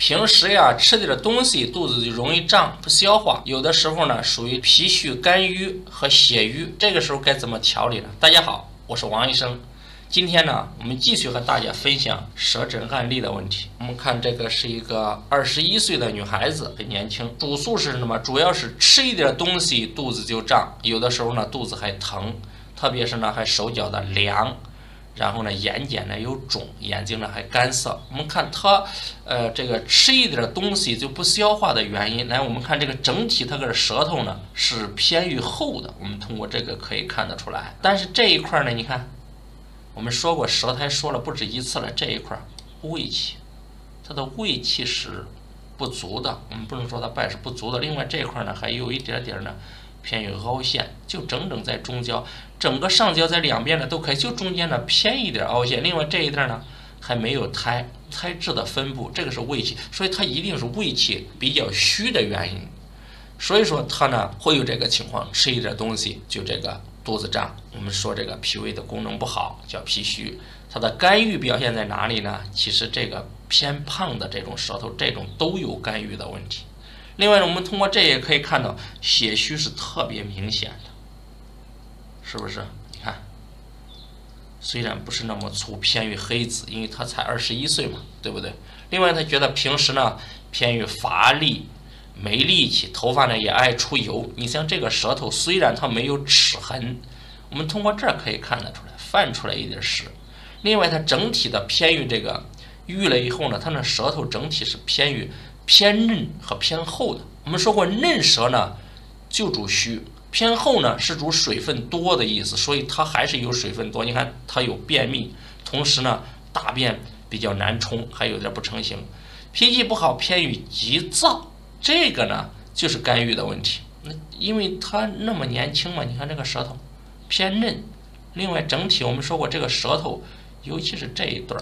平时呀吃点东西，肚子就容易胀不消化，有的时候呢属于脾虚肝郁和血瘀，这个时候该怎么调理呢？大家好，我是王医生。今天呢，我们继续和大家分享舌诊案例的问题。我们看这个是一个21岁的女孩子，很年轻。主诉是什么？主要是吃一点东西肚子就胀，有的时候呢肚子还疼，特别是呢还手脚的凉，然后呢眼睑呢有肿，眼睛呢还干涩。我们看她这个吃一点东西就不消化的原因。来，我们看这个整体它个舌头呢是偏于厚的，我们通过这个可以看得出来。但是这一块呢，你看。我们说过舌苔说了不止一次了，这一块胃气，它的胃气是不足的，我们不能说它败是不足的。另外这一块呢还有一点点呢偏于凹陷，就整整在中焦，整个上焦在两边呢都可以，就中间呢偏一点凹陷。另外这一点呢还没有苔质的分布，这个是胃气，所以它一定是胃气比较虚的原因。所以说它呢会有这个情况，吃一点东西就这个肚子胀。我们说这个脾胃的功能不好叫脾虚，它的肝郁表现在哪里呢？其实这个偏胖的这种舌头，这种都有肝郁的问题。另外呢，我们通过这也可以看到血虚是特别明显的，是不是？你看，虽然不是那么粗，偏于黑子，因为他才21岁嘛，对不对？另外他觉得平时呢偏于乏力，没力气，头发呢也爱出油。你像这个舌头，虽然它没有齿痕，我们通过这儿可以看得出来，泛出来一点湿。另外，它整体的偏于这个郁了以后呢，它的舌头整体是偏嫩和偏厚的。我们说过，嫩舌呢就主虚，偏厚呢是主水分多的意思，所以它还是有水分多。你看它有便秘，同时呢大便比较难冲，还有点不成形。脾气不好，偏于急躁。这个呢就是肝郁的问题，因为他那么年轻嘛，你看这个舌头偏嫩。另外整体我们说过，这个舌头尤其是这一段，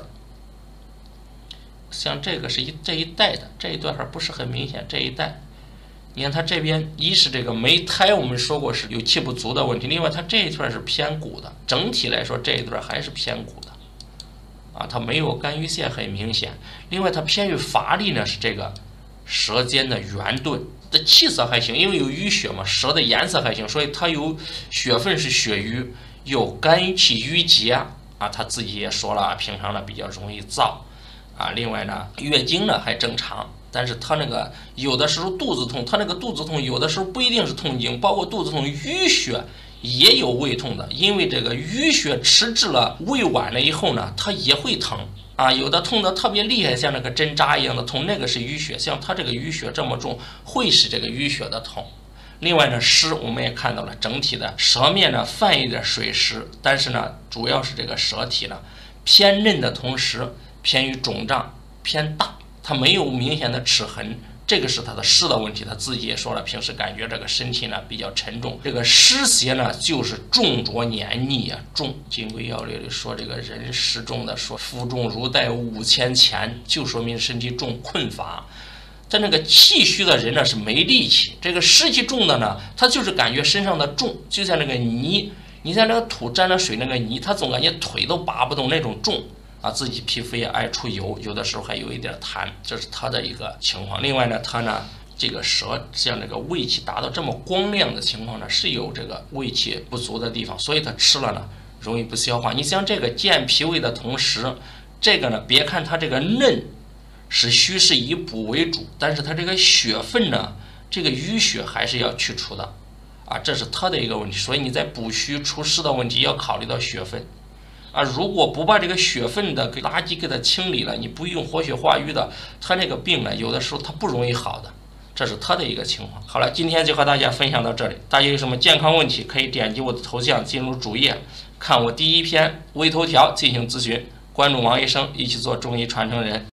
像这个是这一带的这一段还不是很明显，这一带你看它这边一是这个没苔，我们说过是有气不足的问题，另外它这一段是偏鼓的，整体来说这一段还是偏鼓的啊，它没有肝郁线很明显。另外它偏于乏力呢，是这个舌尖的圆钝的气色还行，因为有淤血嘛，舌的颜色还行，所以它有血分是血瘀，有肝气郁结啊。他自己也说了，平常呢比较容易燥啊。另外呢，月经呢还正常，但是他那个有的时候肚子痛，他那个肚子痛有的时候不一定是痛经，包括肚子痛淤血也有胃痛的，因为这个淤血迟滞了，胃脘了以后呢，它也会疼。啊，有的痛得特别厉害，像那个针扎一样的痛，那个是淤血。像它这个淤血这么重，会使这个淤血的痛。另外呢，湿我们也看到了，整体的舌面呢泛一点水湿，但是呢，主要是这个舌体呢偏嫩的同时偏于肿胀偏大，它没有明显的齿痕。这个是他的湿的问题，他自己也说了，平时感觉这个身体呢比较沉重，这个湿邪呢就是重浊黏腻啊，重。《金匮要略》里说，这个人湿重的说腹重如带5000钱，就说明身体重困乏。但那个气虚的人呢是没力气，这个湿气重的呢，他就是感觉身上的重，就像那个泥，你像那个土沾了水那个泥，他总感觉腿都拔不动那种重。啊，自己皮肤也爱出油，有的时候还有一点痰，这是他的一个情况。另外呢，他呢这个舌像这个胃气达到这么光亮的情况呢，是有这个胃气不足的地方，所以他吃了呢容易不消化。你像这个健脾胃的同时，这个呢别看它这个嫩是虚是以补为主，但是它这个血分呢，这个淤血还是要去除的啊，这是他的一个问题。所以你在补虚除湿的问题要考虑到血分。啊，如果不把这个血分的垃圾给它清理了，你不用活血化瘀的，它这个病呢，有的时候它不容易好的，这是它的一个情况。好了，今天就和大家分享到这里，大家有什么健康问题，可以点击我的头像进入主页，看我第一篇微头条进行咨询，关注王医生，一起做中医传承人。